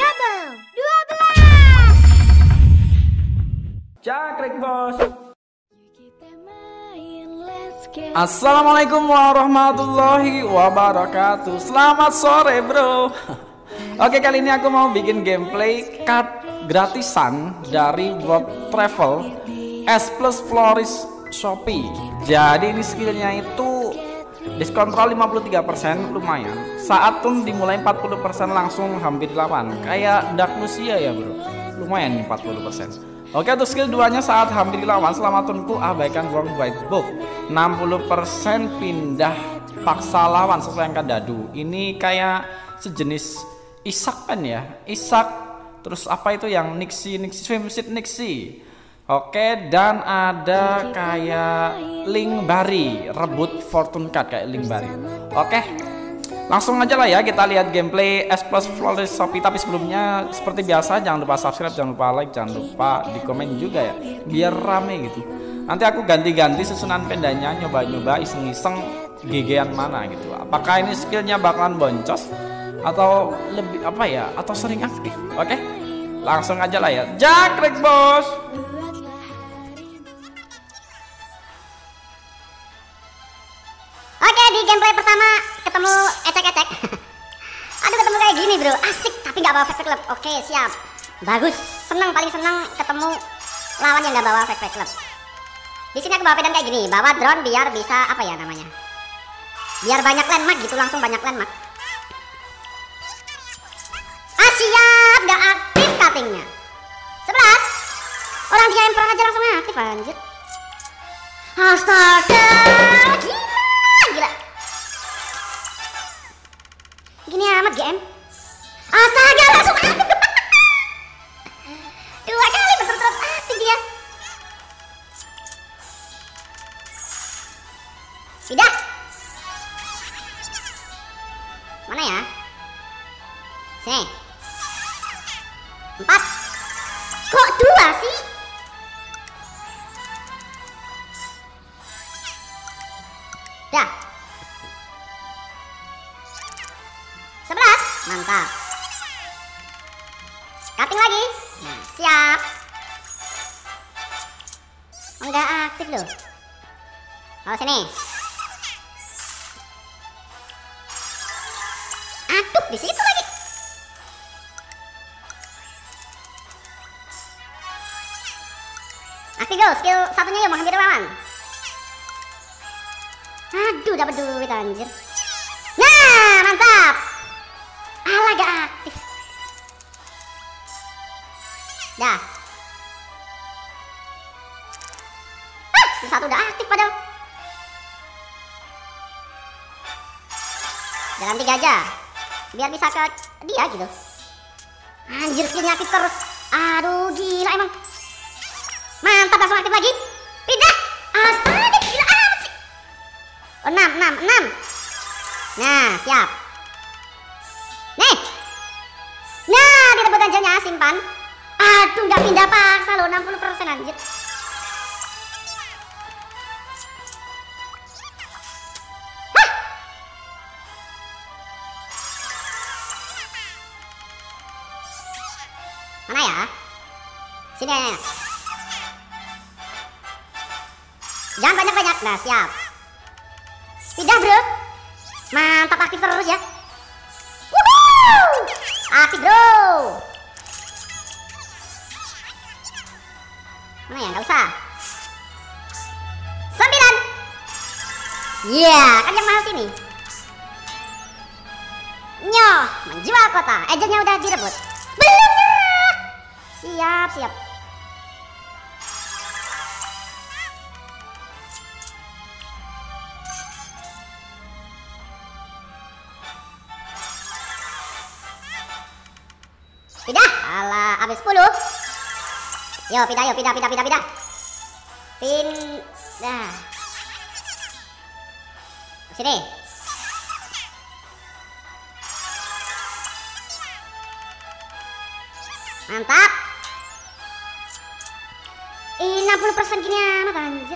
Double 12. Cakrik bos. Assalamualaikum warahmatullahi wabarakatuh. Selamat sore bro. Oke, kali ini aku mau bikin gameplay card gratisan dari World Travel S Plus Floris Shopee. Jadi ini skillnya itu diskontrol 53%, lumayan. Saat turn dimulai 40% langsung hampir 8. Kayak Dark Lucia ya bro. Lumayan nih 40%. Oke, untuk skill 2 nya saat hampir lawan selama turnku abaikan World Wide Book. 60% pindah paksa lawan sesuai angka dadu. Ini kayak sejenis Isak kan ya, Isak. Terus apa itu yang Nixie Swimsuit Nixie. Oke, dan ada kayak Link Bari, rebut fortune card kayak Link Bari. Oke, langsung aja lah ya kita lihat gameplay S Plus Floris Shopee. Tapi sebelumnya seperti biasa jangan lupa subscribe, jangan lupa like, jangan lupa di komen juga ya, biar rame gitu. Nanti aku ganti-ganti susunan pendanya, nyoba-nyoba iseng-iseng GG-an mana gitu. Apakah ini skillnya bakalan boncos atau lebih apa ya, atau sering aktif. Oke, langsung aja lah ya, Jackrek bos. Oke, di gameplay pertama ketemu ecek-ecek. Aduh, ketemu kayak gini bro, asik tapi nggak bawa fake club. Oke, siap, bagus, seneng, paling seneng ketemu lawan yang nggak bawa fake club. Di sini aku bawa pedan kayak gini, bawa drone biar bisa apa ya namanya, biar banyak landmark gitu, langsung banyak landmark. Siap, nggak aktif cuttingnya. 11. Orang dia emperor aja langsung aktif anjir. Astaga, gila. Gini amat GM. Astaga, langsung aktif. 2 kali berturut-turut aktif dia. Tidak. Mana ya? Sini. 4. Kok 2 sih? Dah. 11. Mantap. Cutting lagi. Nah, siap. Enggak aktif loh. Oh, sini. Aduh, di situ lagi. Aktif dulu, skill satunya ya, menghampiri lawan. Aduh, dapat duit anjir. Nah, mantap. Alah, gak aktif. Dah. Skill 1 udah aktif padahal. Jalan 3 aja, biar bisa ke dia gitu. Anjir, skillnya aktif terus. Aduh, gila emang. Mantap, langsung aktif lagi. Pindah. Astaga, gila amat sih. Oh, 6. Nah, siap. Nih. Nah, direbut anjanya, simpan. Aduh, udah pindah paksa loh, 60% anjir. Hah. Mana ya? Sini ya. Jangan banyak-banyak. Nah, siap. Pindah bro. Mantap, aktif terus ya. Wuhuu. Aktif bro. Mana ya, nggak usah. 9. Iya, kan yang mahal sini. Nyoh, menjual kota. Agentnya udah direbut. Belum. Siap. Pindah, alah, habis 10. Yo, pindah. Pindah. Sini. Mantap. 60% gini amat anjir.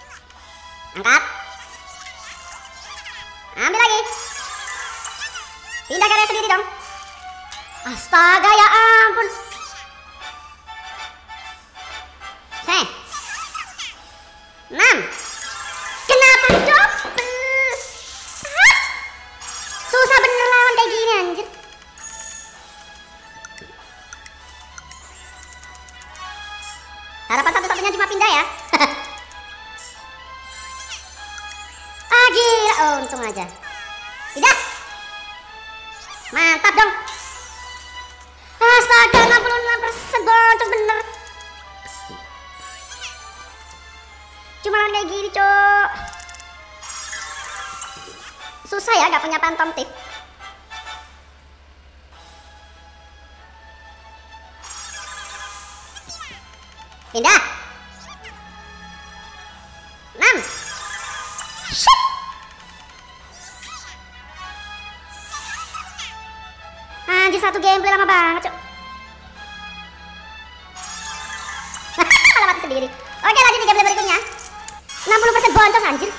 Angkat. Ambil lagi. Pindah ke area sendiri dong. Astaga, ya ampun. Seh. 6. Kenapa double? Susah bener lawan kayak gini anjir. Harapan satu-satunya cuma pindah ya. Ah gila, oh, untung aja. Tidak. Mantap dong. Astaga, 66% boncos bener. Cuma lawan kayak gini, cok. Susah ya, gak punya phantom tip. Pindah. 6. Shit. Anjir, satu gameplay lama banget, cok. Malah mati sendiri. Oke, lanjut di gameplay berikutnya. 60% boncos anjir.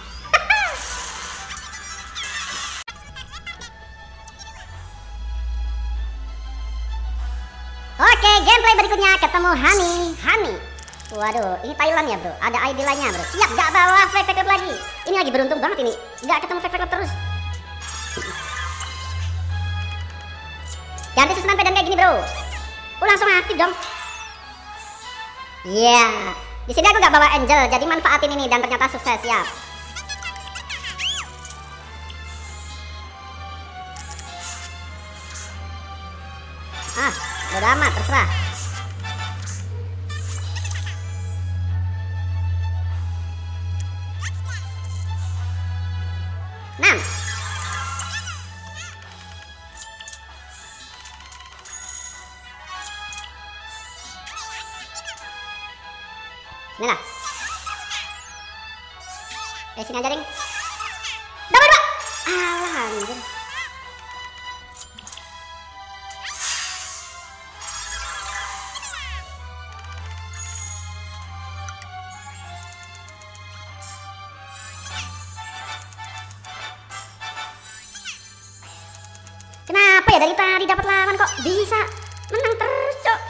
Oke, gameplay berikutnya ketemu Hani. Waduh, ini Thailand ya bro. Ada ID lainnya bro. Siap, gak bawa fake club lagi. Ini lagi beruntung banget ini. Gak ketemu fake club terus. Ganti susunan pedan kayak gini bro. Langsung aktif dong. Iya. Di sini aku gak bawa angel, jadi manfaatin ini dan ternyata sukses. Siap. Bodo amat, terserah. Bismillah. Sini aja ding. Double 2. Alah anjir. Kenapa ya dari tadi dapat lawan kok bisa menang terus, cok?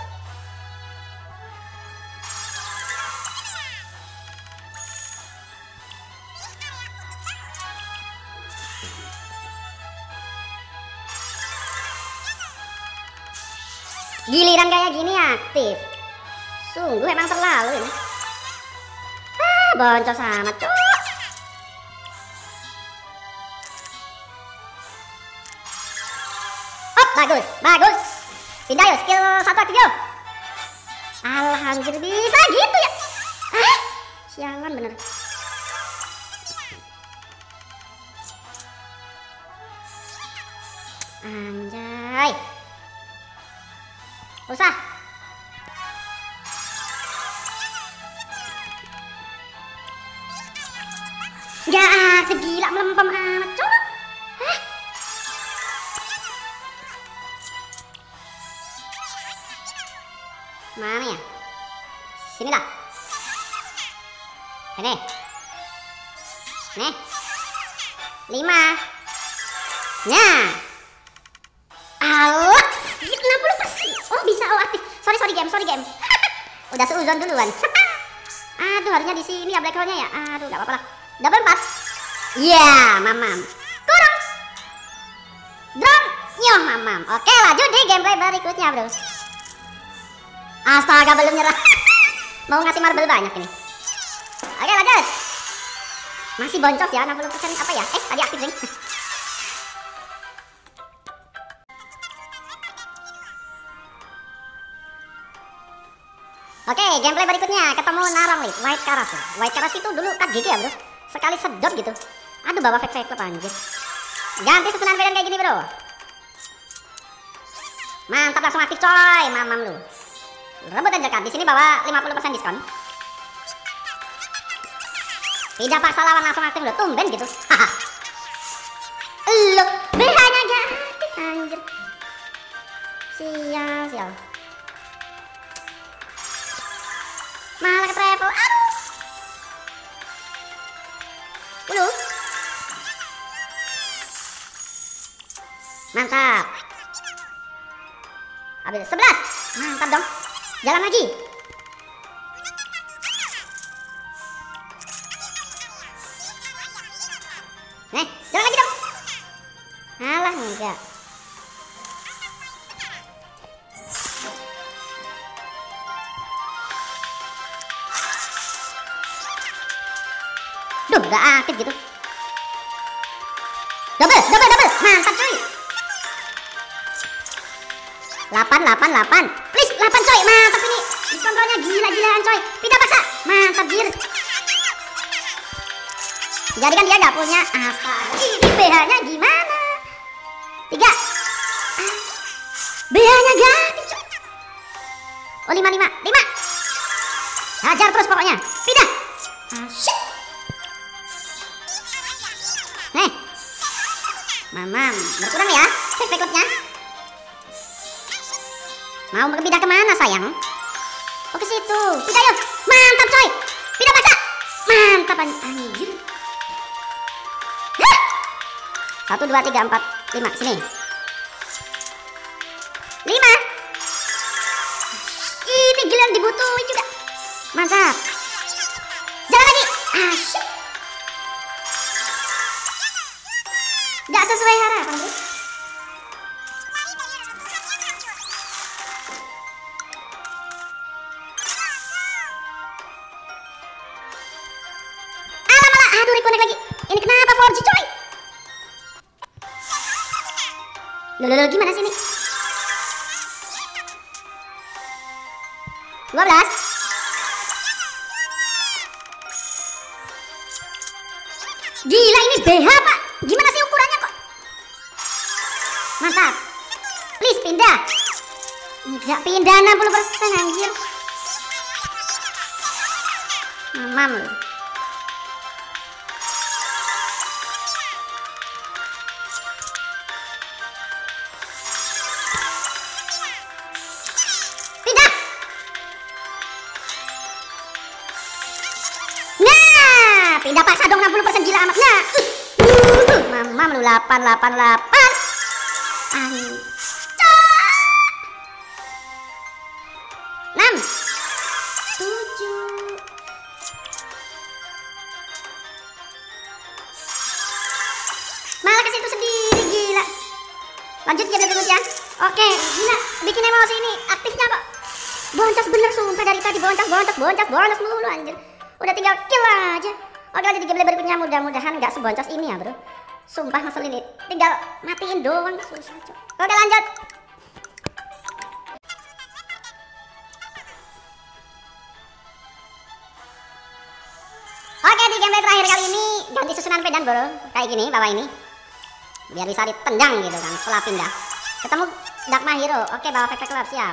Giliran kayak gini aktif. Sungguh emang terlalu ini. Boncos amat, cok. Bagus. Pindah yuk, skill 1 aktif yuk. Alah anjir, bisa gitu ya. Sialan bener. Anjay. Usah. Gak aktif, gila melempem amat, cok. Mana ya? Sini lah. Ini. Nih. 5. Nah. Allah. 60%. Oh, bisa aktif. Sorry game. Udah seuzon duluan. Aduh, harusnya di sini ya black hole-nya ya. Aduh, enggak apa-apa lah. Double 4. Iya, mamam. Kurang. Drone. Nyoh, mamam. Oke, lanjut di gameplay berikutnya, bro. Astaga, belum nyerah. Mau ngasih marble banyak ini. Oke, lanjut. Masih boncos ya, 60% apa ya? Tadi aktif ring. Oke, gameplay berikutnya ketemu Narang nih, White Karas ya. White Karas itu dulu KGG ya bro. Sekali sedot gitu. Aduh, bawa fake club anjir. Ganti susunan medan kayak gini bro. Mantap, langsung aktif coy, mamam lu. Rebut aja kan, di sini bawa 50% diskon. Tidak paksa lawan, langsung aktif lo, tumben gitu. Haha. Lo, BH-nya gak aktif anjir. Sial. Malah ke travel. Aduh. 10. Mantap. Ambil 11. Mantap dong. Jalan lagi. Jalan lagi dong. Alah, enggak. Duh, gak aktif gitu. Double. Mantap cuy. 8. Please, 8 coy. Mantap ini. Diskontrolnya gila-gilaan coy. Pindah paksa. Mantap jir. Jadi kan dia gak punya. Astaga. Ini BH-nya gimana? 3. BH-nya gak aktif coy. Oh, 5. Hajar terus pokoknya. Pindah. Shit. Mamam, berkurang ya backloadnya. Mau pindah kemana sayang? Oh, ke situ. Pindah yuk. Mantap coy. Pindah paksa. Mantap anjir. 1, 2, 3, 4, 5. Sini. 5. Ini gila dibutuhin juga. Mantap. Jalan lagi. Asyik. Gak sesuai harapan bro. Alah, aduh reconnect lagi. Ini kenapa 4G coy? Loh, gimana sih ini? 12. Gila ini BH pak. Gimana sih ukurannya kok? Mantap. Please pindah. Enggak pindah 60% anjir. Mamam lu. Pindah. Nah, pindah paksa dong 60% gila amat. Nah. Mamam lu 8. Ancol. 6. 7. Malah ke situ sendiri gila. Lanjut ya terus ya. Oke, gila bikin emosi ini aktifnya kok. Boncos bener sumpah dari tadi boncos mulu anjir. Udah tinggal kill aja. Oke, lanjut di gameplay berikutnya, mudah-mudahan nggak seboncos ini ya bro. Sumpah ngeselin ini. Tinggal matiin doang susah coy. Oke lanjut. Oke, di gameplay terakhir kali ini ganti susunan pedan bro. Kayak gini bawah ini. Biar bisa ditendang gitu kan setelah pindah. Ketemu Dagma Hero. Oke, bawa Fake Club siap.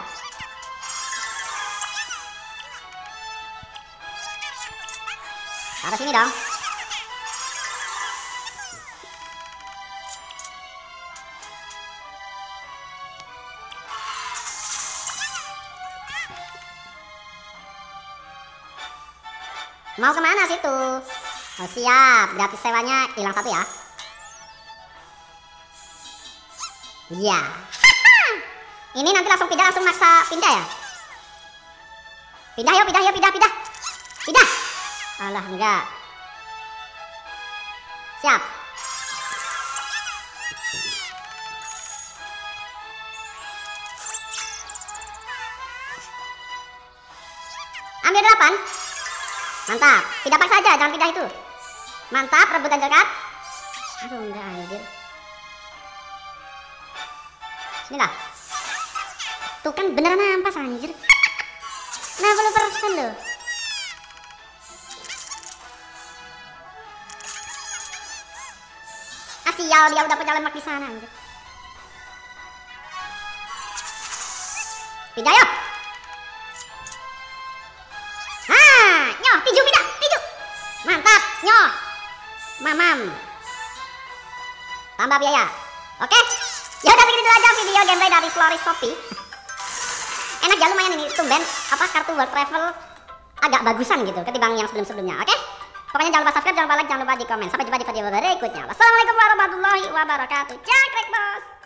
Taruh sini dong. Mau kemana situ? Oh siap, gratis sewanya hilang 1 ya. Iya. Ini nanti langsung pindah, langsung maksa pindah ya. Pindah yuk, pindah. Alah enggak. Siap. Ambil 8. Mantap, pindah paksa aja, jangan pindah itu. Mantap, rebutan jokat. Aduh enggak anjir. Bismillah. Tuh kan beneran nampas anjir. 60% loh. Sial, dia udah punya lemak di sana anjir. Pindah yuk. Nyoh, tiju pindah, tiju. Mantap, nyoh. Mamam. Tambah biaya. Oke. Ya udah segitu aja video gameplay dari Floris Shopee. Enak ya, lumayan ini tumben kartu World Travel agak bagusan gitu ketimbang yang sebelum-sebelumnya. Oke? Pokoknya jangan lupa subscribe, jangan lupa like, jangan lupa di komen. Sampai jumpa di video berikutnya. Wassalamualaikum warahmatullahi wabarakatuh. Jangkrik bos.